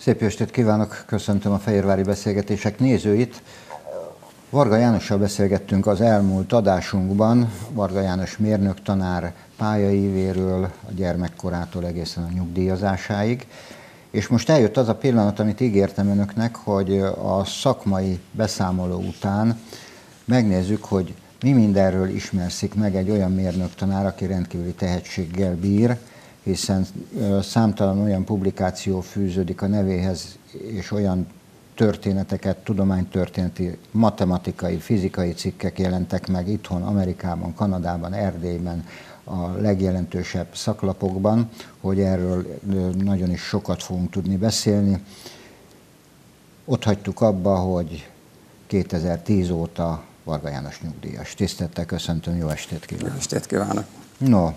Szép estét kívánok, köszöntöm a Fehérvári Beszélgetések nézőit. Varga Jánossal beszélgettünk az elmúlt adásunkban, Varga János mérnök tanár pályaévéről, a gyermekkorától egészen a nyugdíjazásáig. És most eljött az a pillanat, amit ígértem önöknek, hogy a szakmai beszámoló után megnézzük, hogy mi mindenről ismerszik meg egy olyan mérnök tanár, aki rendkívüli tehetséggel bír, hiszen számtalan olyan publikáció fűződik a nevéhez, és olyan történeteket, tudománytörténeti, matematikai, fizikai cikkek jelentek meg itthon, Amerikában, Kanadában, Erdélyben, a legjelentősebb szaklapokban, hogy erről nagyon is sokat fogunk tudni beszélni. Ott hagytuk abba, hogy 2010 óta Varga János nyugdíjas. Tisztelettel köszöntöm, jó estét kívánok! Jó estét kívánok! No,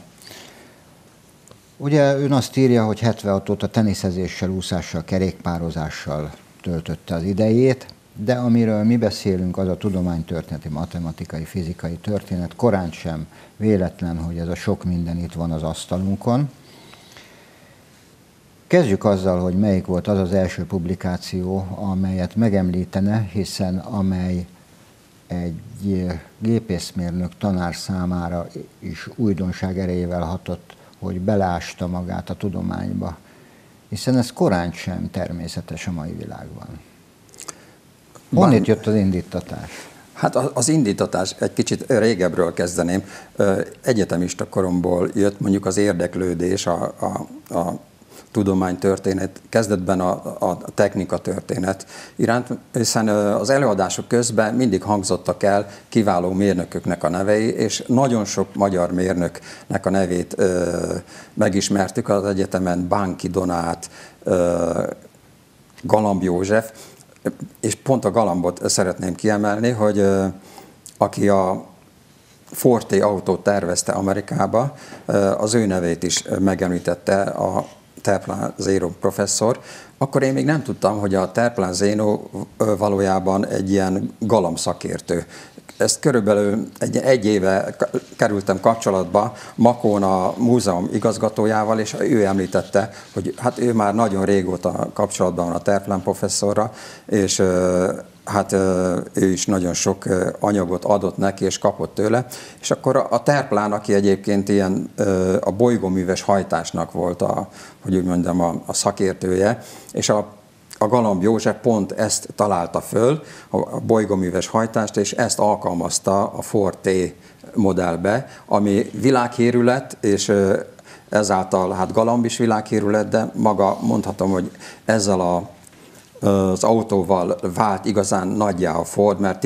ugye ön azt írja, hogy 76 óta teniszezéssel, úszással, kerékpározással töltötte az idejét, de amiről mi beszélünk, az a tudománytörténeti, matematikai, fizikai történet. Korán sem véletlen, hogy ez a sok minden itt van az asztalunkon. Kezdjük azzal, hogy melyik volt az az első publikáció, amelyet megemlítene, hiszen amely egy gépészmérnök tanár számára is újdonság erejével hatott, hogy beleásta magát a tudományba, hiszen ez korán sem természetes a mai világban. Honnét jött az indítatás? Hát az indítatás, egy kicsit régebről kezdeném. Egyetemista koromból jött mondjuk az érdeklődés a tudománytörténet, kezdetben a technikatörténet iránt, hiszen az előadások közben mindig hangzottak el kiváló mérnököknek a nevei, és nagyon sok magyar mérnöknek a nevét megismertük az egyetemen, Bánki Donát, Galamb József, és pont a Galambot szeretném kiemelni, hogy aki a Forte autót tervezte Amerikába, az ő nevét is megemlítette a Terplán Zénó professzor, akkor én még nem tudtam, hogy a Terplán Zénó valójában egy ilyen galamb szakértő. Ezt körülbelül egy éve kerültem kapcsolatba Makón múzeum igazgatójával, és ő említette, hogy hát ő már nagyon régóta kapcsolatban van a Terplán professzorra, és hát ő is nagyon sok anyagot adott neki, és kapott tőle. És akkor a Terplán, aki egyébként ilyen a bolygóműves hajtásnak volt hogy úgy mondjam, a szakértője, és a Galamb József pont ezt találta föl, a bolygóműves hajtást, és ezt alkalmazta a Forte modellbe, ami világhírű lett, és ezáltal hát Galamb is világhírű lett, de maga mondhatom, hogy ezzel az autóval vált igazán nagyjá a Ford, mert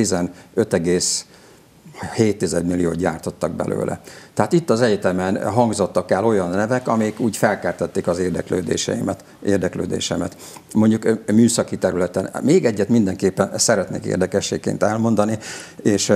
15,7 milliót gyártottak belőle. Tehát itt az egyetemen hangzottak el olyan nevek, amik úgy felkeltették az érdeklődésemet. Mondjuk műszaki területen. Még egyet mindenképpen szeretnék érdekességként elmondani, és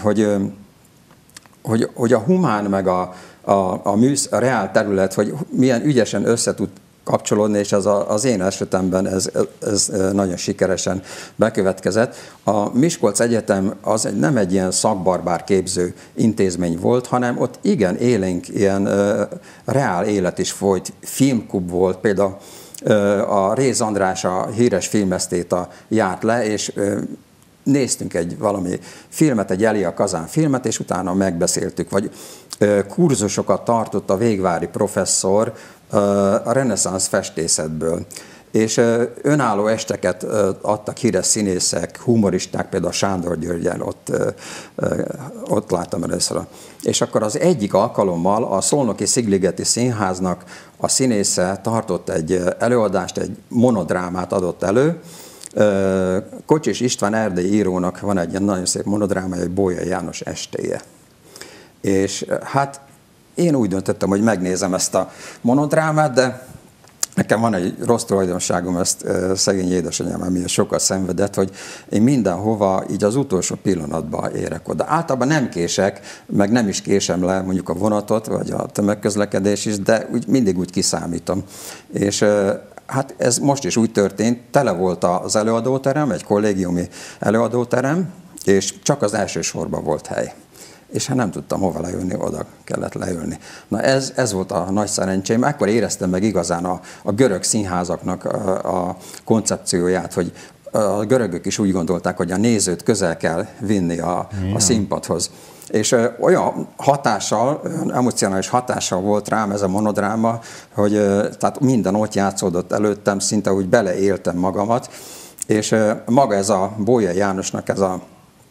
hogy a humán meg a reál terület, hogy milyen ügyesen össze tud kapcsolódni, és az én esetemben ez nagyon sikeresen bekövetkezett. A Miskolc Egyetem az nem egy ilyen szakbarbár képző intézmény volt, hanem ott igen élénk ilyen reál élet is folyt, filmklub volt, például a Réz András, a híres filmesztéta járt le, és néztünk valami filmet, egy Elia Kazán filmet, és utána megbeszéltük, vagy kurzusokat tartott a Végvári professzor a reneszánsz festészetből. És önálló esteket adtak híres színészek, humoristák, például Sándor Györgyen, ott láttam először. És akkor az egyik alkalommal a Szolnoki Szigligeti Színháznak a színésze tartott egy előadást, egy monodrámát adott elő. Kocsis István erdélyi írónak van egy ilyen nagyon szép monodrámája, hogy Bolyai János estéje. És hát én úgy döntöttem, hogy megnézem ezt a monodrámát, de nekem van egy rossz tulajdonságom, ezt szegény édesanyám, ami sokat szenvedett, hogy én mindenhova így az utolsó pillanatban érek oda. Általában nem kések, meg nem is késem le mondjuk a vonatot, vagy a tömegközlekedés is, de mindig úgy kiszámítom. És hát ez most is úgy történt, tele volt az előadóterem, egy kollégiumi előadóterem, és csak az első sorban volt hely. és hát nem tudtam hova leülni, oda kellett leülni. Na ez volt a nagy szerencsém. Ekkor éreztem meg igazán a görög színházaknak a koncepcióját, hogy a görögök is úgy gondolták, hogy a nézőt közel kell vinni a színpadhoz. És olyan hatással, emocionális hatással volt rám ez a monodráma, hogy tehát minden ott játszódott előttem, szinte úgy beleéltem magamat, és maga ez a Bolyai Jánosnak ez a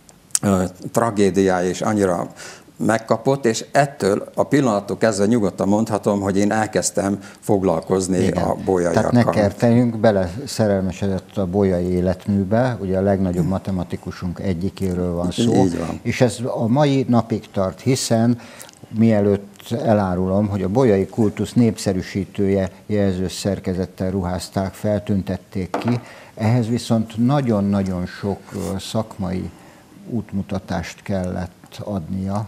tragédiája is annyira megkapott, és ettől a pillanattól kezdve nyugodtan mondhatom, hogy én elkezdtem foglalkozni a bolyaiakkal. Tehát ne kerteljünk, beleszerelmesedett a bolyai életműbe, ugye a legnagyobb matematikusunk egyikéről van szó, van. És ez a mai napig tart, hiszen mielőtt elárulom, hogy a bolyai kultusz népszerűsítője jelzős szerkezettel ruházták, feltüntették ki, ehhez viszont nagyon-nagyon sok szakmai útmutatást kellett adnia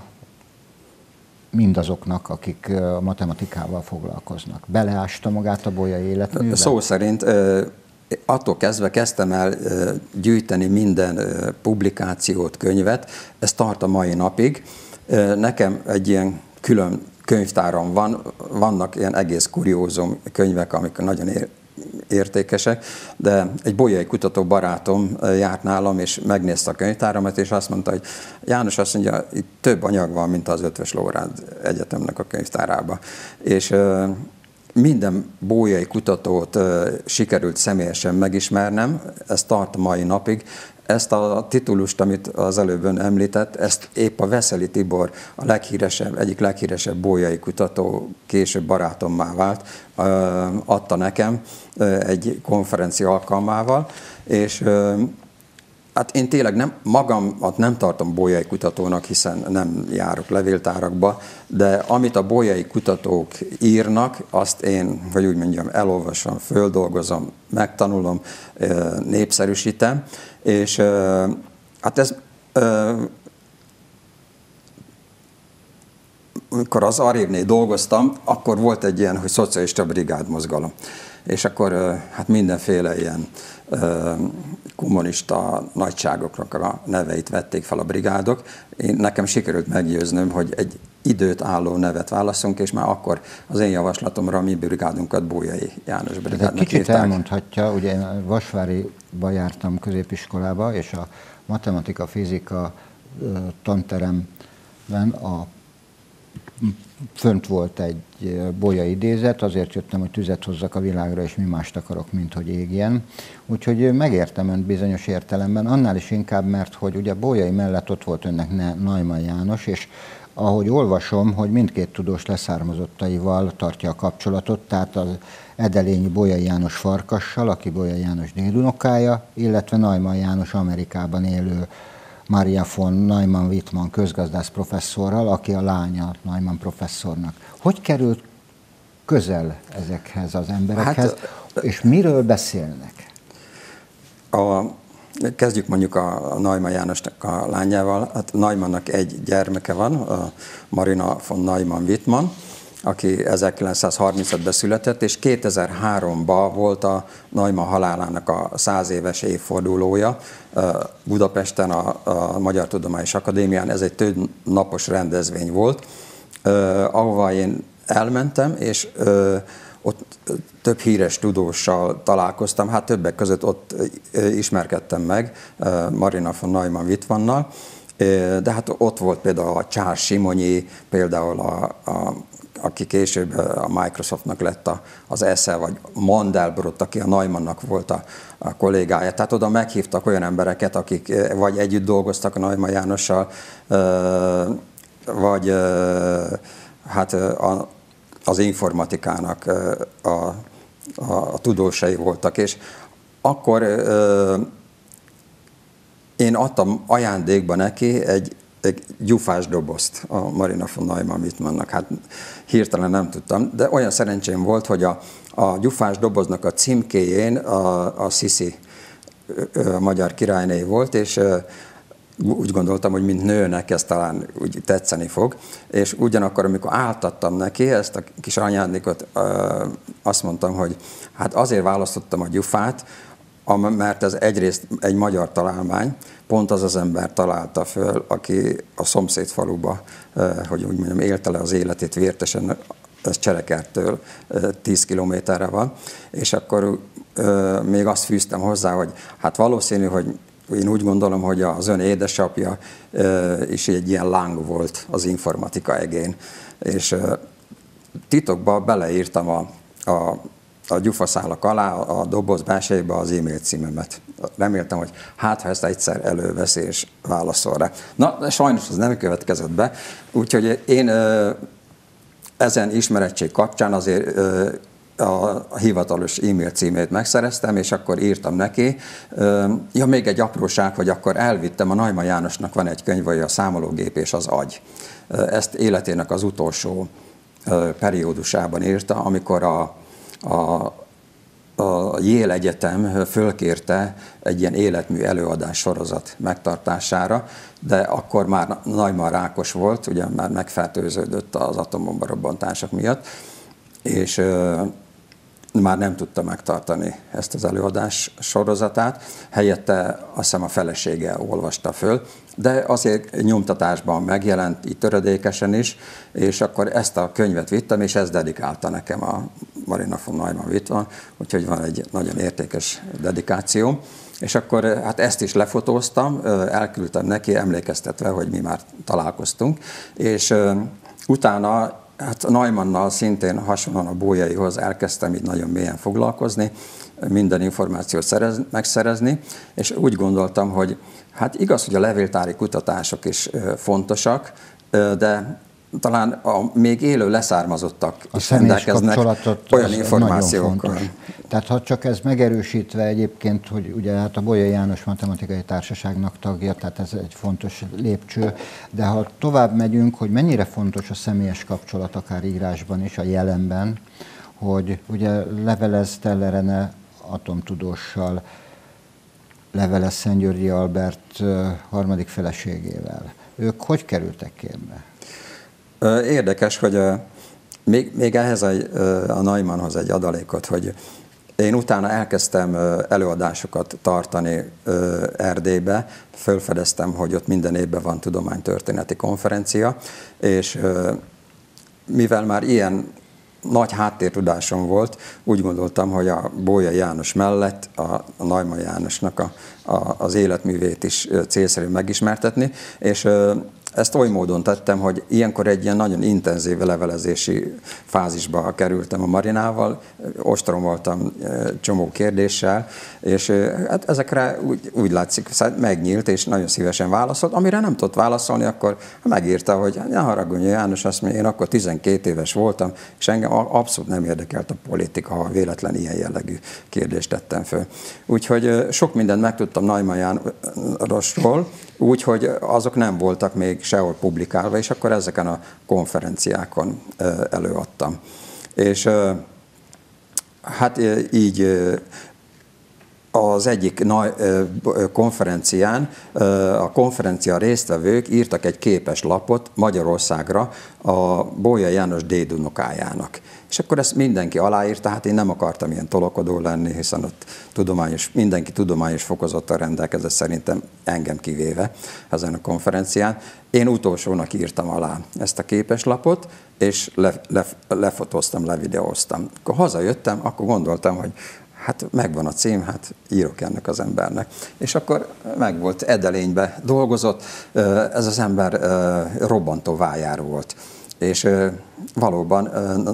mindazoknak, akik a matematikával foglalkoznak. Beleásta magát a bolyai életműbe? Szó szerint attól kezdve kezdtem el gyűjteni minden publikációt, könyvet, ez tart a mai napig. Nekem egy ilyen külön könyvtáram vannak ilyen egész kuriózum könyvek, amik nagyon értékesek, de egy bolyai kutató barátom járt nálam, és megnézte a könyvtáramat, és azt mondta, hogy János, azt mondja, itt több anyag van, mint az Eötvös Loránd Egyetemnek a könyvtárában. És minden bolyai kutatót sikerült személyesen megismernem, ez tart a mai napig. Ezt a titulust, amit az előbb ön említett, ezt épp a Veszeli Tibor, a leghíresebb, egyik leghíresebb bolyai kutató, később barátommá vált, adta nekem egy konferencia alkalmával, és hát én tényleg magamat nem tartom bolyai kutatónak, hiszen nem járok levéltárakba, de amit a bolyai kutatók írnak, azt én, hogy úgy mondjam, elolvasom, földolgozom, megtanulom, népszerűsítem, és hát ez, amikor az Arrévnél dolgoztam, akkor volt egy ilyen, hogy szocialista brigádmozgalom. És akkor hát mindenféle ilyen kommunista nagyságoknak a neveit vették fel a brigádok. Nekem sikerült meggyőznöm, hogy egy időt álló nevet válaszunk, és már akkor az én javaslatomra a mi brigádunkat Bolyai János brigádnak kicsit hívták. elmondhatja, ugye én Vasváriba jártam középiskolába, és a matematika-fizika tanteremben fönt volt egy bolyai idézet, azért jöttem, hogy tüzet hozzak a világra, és mi mást akarok, mint hogy égjen. Úgyhogy megértem önt bizonyos értelemben, annál is inkább, mert hogy ugye Bolyai mellett ott volt önnek Neumann János, és ahogy olvasom, hogy mindkét tudós leszármazottaival tartja a kapcsolatot, tehát az edelényi Bolyai János Farkassal, aki Bolyai János dédunokája, illetve Neumann János Amerikában élő Maria von Neumann-Wittmann közgazdász professzorral, aki a lánya Neumann professzornak. Hogy került közel ezekhez az emberekhez, és miről beszélnek? Kezdjük mondjuk a Neumann Jánosnak a lányával. Hát Neumannnak egy gyermeke van, a Marina von Neumann-Wittmann, aki 1935-ben született, és 2003-ban volt a Neumann halálának a 100 éves évfordulója Budapesten, a Magyar Tudományos Akadémián. Ez egy több napos rendezvény volt, ahova én elmentem, és ott több híres tudóssal találkoztam, hát többek között ott ismerkedtem meg Marina von Neumann-Wittmannnal, de hát ott volt például a Charles Simonyi, például aki később a Microsoftnak lett az esze, vagy Mandelbrot, aki a Neumannnak volt a kollégája. Tehát oda meghívtak olyan embereket, akik vagy együtt dolgoztak a Neumann Jánossal, vagy hát az informatikának a tudósai voltak. És akkor én adtam ajándékba neki egy gyufás dobozt a Marina von Neumann-Wittmannnak. Hát hirtelen nem tudtam, de olyan szerencsém volt, hogy a gyufás doboznak a címkéjén a Sziszi a magyar királyné volt, és úgy gondoltam, hogy mint nőnek ez talán úgy tetszeni fog, és ugyanakkor, amikor átadtam neki ezt a kis ajándékot, azt mondtam, hogy hát azért választottam a gyufát, mert ez egyrészt egy magyar találmány, pont az az ember találta föl, aki a szomszéd faluba, hogy úgy mondjam, élte le az életét vértesen, ez Cserekerttől 10 kilométerre van, és akkor még azt fűztem hozzá, hogy hát valószínű, hogy én úgy gondolom, hogy az ön édesapja is egy ilyen láng volt az informatika egén, és titokban beleírtam a gyufaszálak alá, a doboz belsejébe az e-mail címemet. Reméltem, hogy hát, ha ezt egyszer előveszi és válaszol rá. Na, sajnos ez nem következett be, úgyhogy én ezen ismerettség kapcsán azért a hivatalos e-mail címét megszereztem, és akkor írtam neki. Ja, még egy apróság, hogy akkor elvittem, a Neumann Jánosnak van egy könyv, hogy a számológép és az agy. Ezt életének az utolsó periódusában írta, amikor a Yale Egyetem fölkérte egy ilyen életmű előadás sorozat megtartására, de akkor már Neumann rákos volt, ugye már megfertőződött az atombomba robbantások miatt, és már nem tudta megtartani ezt az előadás sorozatát, helyette azt hiszem a felesége olvasta föl, de azért nyomtatásban megjelent, így töredékesen is, és akkor ezt a könyvet vittem, és ez dedikálta nekem a Marina von Neumann Wittmann, úgyhogy van egy nagyon értékes dedikáció. És akkor hát ezt is lefotóztam, elküldtem neki, emlékeztetve, hogy mi már találkoztunk, és utána hát Neumannnal szintén hasonlóan a Bolyaihoz elkezdtem így nagyon mélyen foglalkozni, minden információt megszerezni, és úgy gondoltam, hogy hát igaz, hogy a levéltári kutatások is fontosak, de talán a még élő leszármazottak is rendelkeznek olyan információkkal. Tehát ha csak ez megerősítve egyébként, hogy ugye hát a Bolyai János Matematikai Társaságnak tagja, tehát ez egy fontos lépcső, de ha tovább megyünk, hogy mennyire fontos a személyes kapcsolat, akár írásban is, a jelenben, hogy ugye levelez Teller Ene atomtudóssal, levelez Szent-Györgyi Albert harmadik feleségével. Ők hogy kerültek képbe? Érdekes, hogy még ehhez a Neumannhoz egy adalékot, hogy én utána elkezdtem előadásokat tartani Erdélybe, felfedeztem, hogy ott minden évben van tudománytörténeti konferencia, és mivel már ilyen nagy háttértudásom volt, úgy gondoltam, hogy a Bolyai János mellett a Neumann Jánosnak az életművét is célszerű megismertetni, és ezt oly módon tettem, hogy ilyenkor egy ilyen nagyon intenzív levelezési fázisba kerültem a Marinával, ostromoltam csomó kérdéssel, és hát ezekre úgy látszik, megnyílt, és nagyon szívesen válaszolt. Amire nem tudott válaszolni, akkor megírta, hogy ne haragudj, János, azt mondja, én akkor 12 éves voltam, és engem abszolút nem érdekelt a politika, ha véletlen ilyen jellegű kérdést tettem föl. Úgyhogy sok mindent megtudtam Neumann Jánosról, úgyhogy azok nem voltak még sehol publikálva, és akkor ezeken a konferenciákon előadtam. És hát így az egyik konferencián a konferencia résztvevők írtak egy képes lapot Magyarországra a Bolyai János dédunokájának. És akkor ezt mindenki aláírta, hát én nem akartam ilyen tolokodó lenni, hiszen ott mindenki tudományos fokozattal rendelkezett, szerintem engem kivéve ezen a konferencián. Én utolsónak írtam alá ezt a képeslapot, és lefotóztam, levideóztam. Akkor hazajöttem, akkor gondoltam, hogy hát megvan a cím, hát írok ennek az embernek. És akkor megvolt, Edelénybe dolgozott, ez az ember robbantó vájár volt. És valóban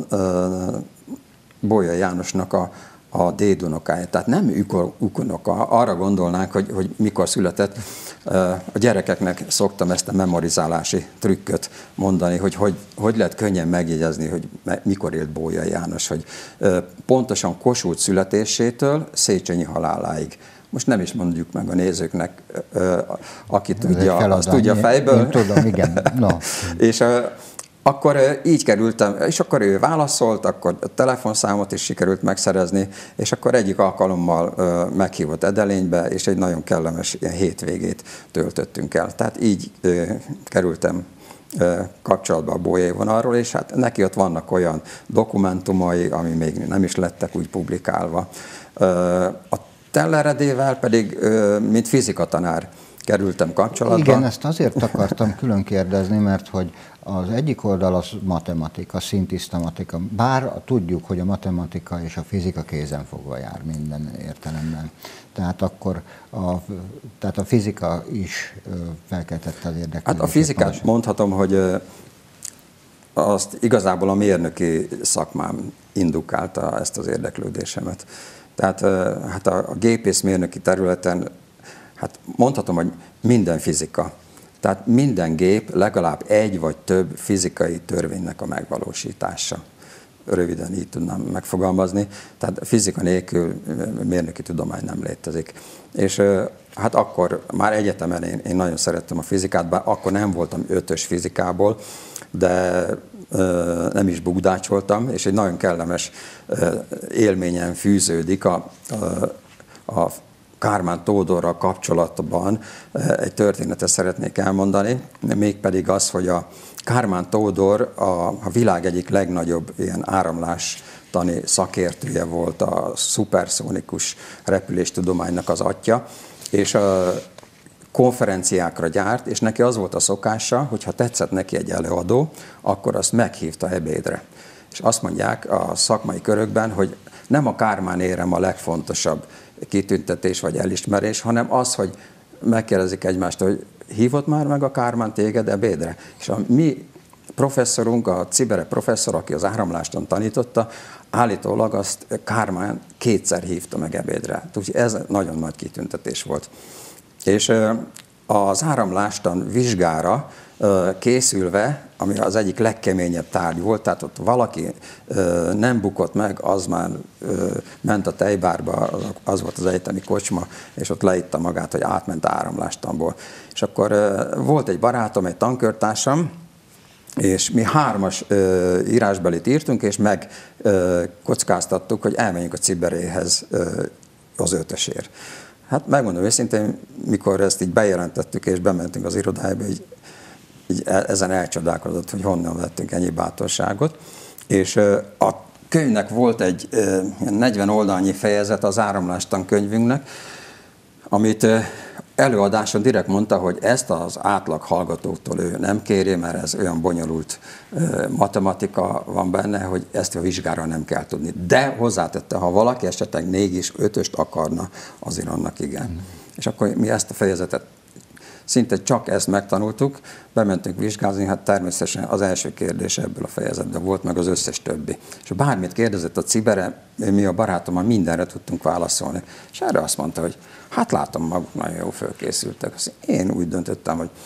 Bolyai Jánosnak a dédunokája, tehát nem unoka, arra gondolnánk, hogy mikor született. A gyerekeknek szoktam ezt a memorizálási trükköt mondani, hogy lehet könnyen megjegyezni, hogy mikor élt Bolyai János, hogy pontosan Kossuth születésétől Széchenyi haláláig. Most nem is mondjuk meg a nézőknek, aki tudja, azt tudja fejből. Én tudom, igen. No. És akkor így kerültem, és akkor ő válaszolt, akkor a telefonszámot is sikerült megszerezni, és akkor egyik alkalommal meghívott Edelénybe, és egy nagyon kellemes ilyen hétvégét töltöttünk el. Tehát így kerültem kapcsolatba a Bolyai vonalról, és hát neki ott vannak olyan dokumentumai, ami még nem is lettek úgy publikálva. A Teller Edével pedig, mint fizikatanár kerültem kapcsolatba. Igen, ezt azért akartam külön kérdezni, mert hogy az egyik oldal az matematika, szintiszta matematika, bár tudjuk, hogy a matematika és a fizika kézenfogva jár minden értelemben. Tehát akkor a fizika is felkeltette az érdeklődést. Hát a fizikát mondhatom, hogy azt igazából a mérnöki szakmám indukálta ezt az érdeklődésemet. Tehát hát a gépészmérnöki területen, hát mondhatom, hogy minden fizika. Tehát minden gép legalább egy vagy több fizikai törvénynek a megvalósítása. Röviden így tudnám megfogalmazni. Tehát fizika nélkül mérnöki tudomány nem létezik. És hát akkor már egyetemen én nagyon szerettem a fizikát, bár akkor nem voltam 5-ös fizikából, de nem is bugdácsoltam, és egy nagyon kellemes élményen fűződik a Kármán Tódorral kapcsolatban egy történetet szeretnék elmondani, mégpedig az, hogy a Kármán Tódor a világ egyik legnagyobb ilyen áramlástani szakértője volt, a szuperszónikus repüléstudománynak az atya, és konferenciákra gyárt, és neki az volt a szokása, hogy ha tetszett neki egy előadó, akkor azt meghívta ebédre. És azt mondják a szakmai körökben, hogy nem a Kármán érem a legfontosabb kitüntetés vagy elismerés, hanem az, hogy megkérdezik egymást, hogy hívott már meg a Kármán téged ebédre? És a mi professzorunk, a Cibere professzor, aki az áramlástan tanította, állítólag azt Kármán 2-szer hívta meg ebédre. Úgyhogy ez nagyon nagy kitüntetés volt. És az áramlástan vizsgára készülve, ami az egyik legkeményebb tárgy volt, tehát ott valaki nem bukott meg, az már ment a tejbárba, az volt az egyetemi kocsma, és ott leitta magát, hogy átment áramlástanból. És akkor volt egy barátom, egy tankörtársam, és mi 3-as írásbelit írtunk, és megkockáztattuk, hogy elmenjünk a Ciberéhez az 5-ösért. Hát megmondom őszintén, mikor ezt így bejelentettük, és bementünk az irodájába, így ezen elcsodálkozott, hogy honnan vettünk ennyi bátorságot. És a könyvnek volt egy 40 oldalnyi fejezet az áramlástan könyvünknek, amit előadáson direkt mondta, hogy ezt az átlag hallgatóktól ő nem kéri, mert ez olyan bonyolult matematika van benne, hogy ezt a vizsgára nem kell tudni. De hozzátette, ha valaki esetleg 4 és 5-öst akarna, azért annak igen. És akkor mi ezt a fejezetet szinte csak ezt megtanultuk, bementünk vizsgázni, hát természetesen az első kérdés ebből a fejezetben volt, meg az összes többi. És bármit kérdezett a Cibere, mi a barátommal mindenre tudtunk válaszolni. És erre azt mondta, hogy hát látom, maguk nagyon jól fölkészültek. Én úgy döntöttem, hogy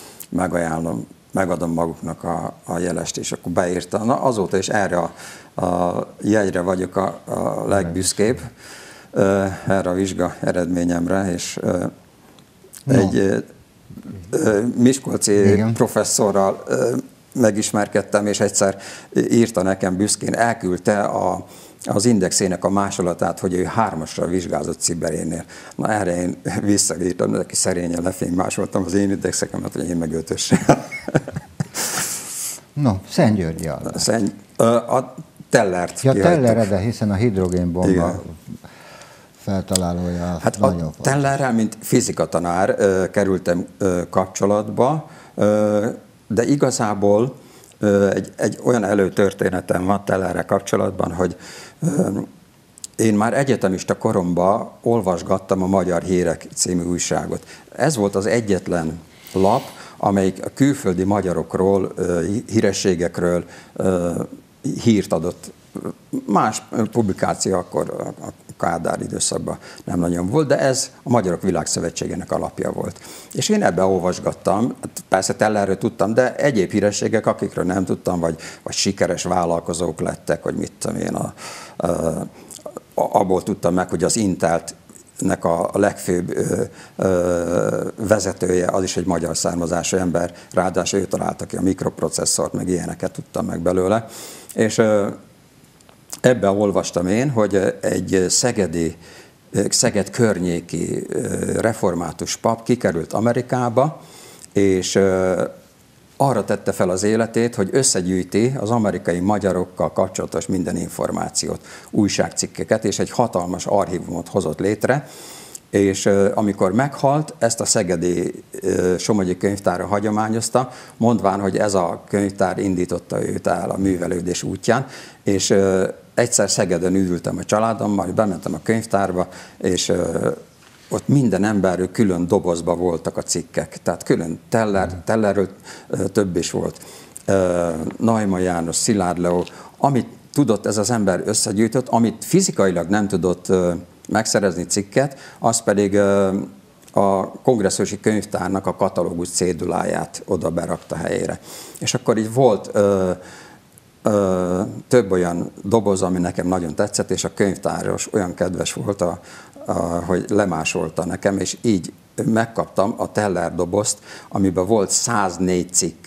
megadom maguknak a jelest, és akkor beírta. Na, azóta is erre a jegyre vagyok a legbüszkébb, erre a vizsga eredményemre, és egy miskolci igen. professzorral megismerkedtem, és egyszer írta nekem büszkén, elküldte az indexének a másolatát, hogy ő 3-asra vizsgázott Ciberénél. Na erre én visszaírtam, neki szerényen lefénymásoltam az én indexekemet, hogy én meg 5-ösre. No, Szentgyörgyi A Tellert. Ja, Teller, de hiszen a hidrogénbomba igen. feltalálója. Hát a Tellerrel, mint fizikatanár kerültem kapcsolatba, de igazából egy olyan előtörténetem van Tellerrel kapcsolatban, hogy én már egyetemista koromban olvasgattam a Magyar Hírek című újságot. Ez volt az egyetlen lap, amelyik a külföldi magyarokról, hírességekről hírt adott. Más publikáció akkor a Kádár időszakban nem nagyon volt, de ez a Magyarok Világszövetségének alapja volt. És én ebbe olvasgattam, persze Tellerről tudtam, de egyéb hírességek, akikről nem tudtam, vagy sikeres vállalkozók lettek, vagy mit tudom én, abból tudtam meg, hogy az Intelt-nek a legfőbb vezetője, az is egy magyar származású ember, ráadásul ő találta ki a mikroprocesszort, meg ilyeneket tudtam meg belőle. És ebben olvastam én, hogy egy Szeged környéki református pap kikerült Amerikába, és arra tette fel az életét, hogy összegyűjti az amerikai magyarokkal kapcsolatos minden információt, újságcikkeket, és egy hatalmas archívumot hozott létre, és amikor meghalt, ezt a szegedi Somogyi Könyvtárra hagyományozta, mondván, hogy ez a könyvtár indította őt el a művelődés útján, és egyszer Szegeden ültem a családommal, bementem a könyvtárba, és ott minden emberről külön dobozba voltak a cikkek, tehát külön Tellerről több is volt, Neumann János, Szilárd Leó, amit tudott ez az ember összegyűjtött, amit fizikailag nem tudott megszerezni cikket, az pedig a kongresszusi könyvtárnak a katalógus céduláját oda berakta helyére. És akkor így volt több olyan doboz, ami nekem nagyon tetszett, és a könyvtáros olyan kedves volt, hogy lemásolta nekem, és így megkaptam a Teller dobozt, amiben volt 104 cikk.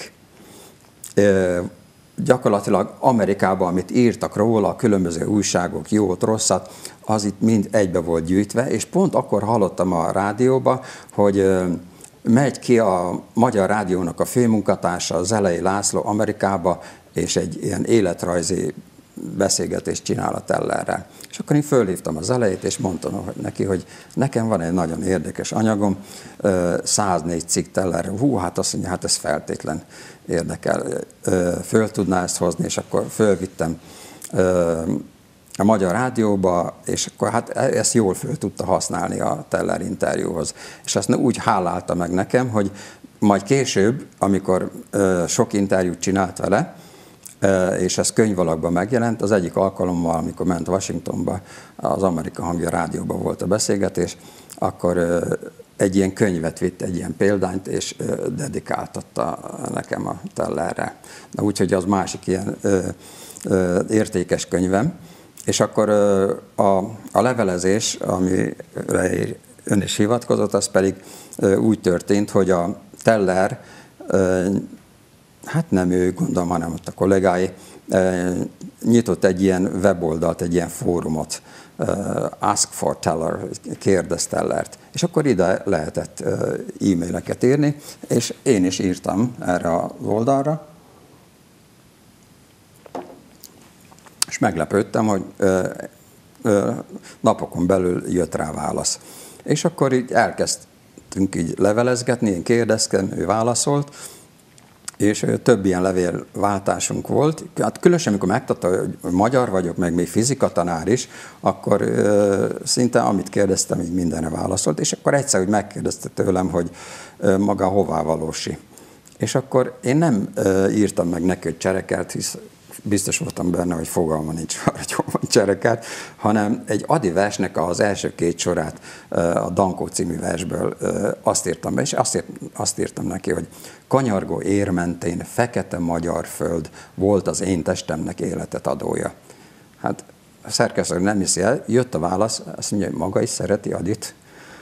Gyakorlatilag Amerikában, amit írtak róla, a különböző újságok, jót, rosszat, az itt mind egybe volt gyűjtve, és pont akkor hallottam a rádióba, hogy megy ki a Magyar Rádiónak a főmunkatársa, Zelei László Amerikába, és egy ilyen életrajzi beszélgetést csinál a Tellerrel. És akkor én fölhívtam az elejét, és mondtam neki, hogy nekem van egy nagyon érdekes anyagom, 104 cikk Tellerről. Hát azt mondja, hát ez feltétlen érdekel. Föl tudná ezt hozni, és akkor fölvittem a Magyar Rádióba, és akkor hát ezt jól föl tudta használni a Teller interjúhoz. És azt úgy hálálta meg nekem, hogy majd később, amikor sok interjút csinált vele, és ez könyvalakban megjelent, az egyik alkalommal, amikor ment Washingtonba, az Amerika Hangja Rádióban volt a beszélgetés, akkor egy ilyen könyvet vitt, egy ilyen példányt, és dedikáltatta nekem a Tellerre. Úgyhogy az másik ilyen értékes könyvem. És akkor a levelezés, amire ön is hivatkozott, az pedig úgy történt, hogy a Teller, hát nem ő, gondolom, hanem ott a kollégái, nyitott egy ilyen weboldalt, egy ilyen fórumot, Ask for Teller, kérdez Tellert. És akkor ide lehetett e-maileket írni, és én is írtam erre az oldalra, és meglepődtem, hogy napokon belül jött rá válasz. És akkor így elkezdtünk így levelezgetni, én kérdeztem, ő válaszolt, és több ilyen levélváltásunk volt. Hát különösen, amikor megtudta, hogy magyar vagyok, meg még fizikatanár is, akkor szinte amit kérdeztem, így mindenre válaszolt, és akkor egyszer úgy megkérdezte tőlem, hogy maga hová valósi. És akkor én nem írtam meg neki, hogy Cserekert, hisz biztos voltam benne, hogy fogalma nincs arra, hogy hol van Cserekert, hanem egy Ady versnek az első két sorát, a Dankó című versből azt írtam be, és azt írtam neki, hogy kanyargó ér mentén fekete magyar föld volt az én testemnek életet adója. Hát a szerkesztő nem hiszi el, jött a válasz, azt mondja, hogy maga is szereti Adyt.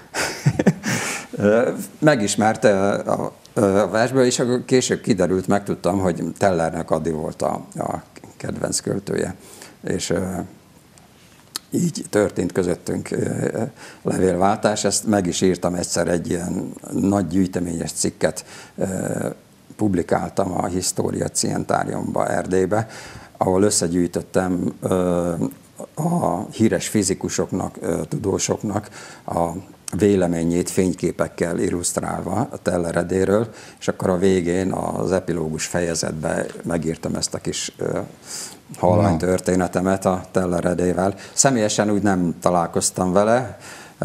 Megismerte a versből, és akkor később kiderült, megtudtam, hogy Tellernek Ady volt a kedvenc költője. És így történt közöttünk levélváltás. Ezt meg is írtam egyszer, egy ilyen nagy gyűjteményes cikket publikáltam a História Scientariumba, Erdélybe, ahol összegyűjtöttem a híres fizikusoknak, tudósoknak a véleményét fényképekkel illusztrálva a Teller Edéről, és akkor a végén az epilógus fejezetben megírtam ezt a kis halvány történetemet a Teller Edével. Személyesen úgy nem találkoztam vele,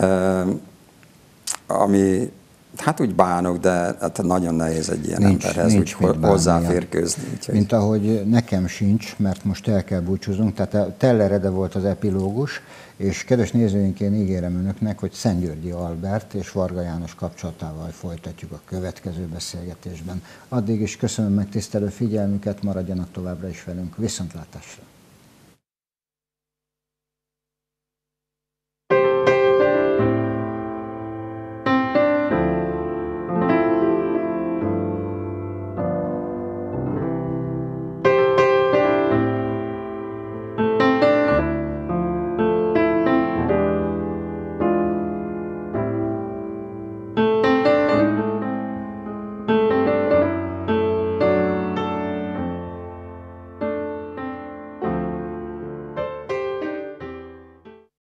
ami hát úgy bánok, de hát nagyon nehéz egy ilyen emberhez úgy hozzáférkőzni. Mint ahogy nekem sincs, mert most el kell búcsúznunk, tehát a Teller Ede volt az epilógus, és kedves nézőink, én ígérem önöknek, hogy Szentgyörgyi Albert és Varga János kapcsolatával folytatjuk a következő beszélgetésben. Addig is köszönöm megtisztelő figyelmüket, maradjanak továbbra is velünk. Viszontlátásra!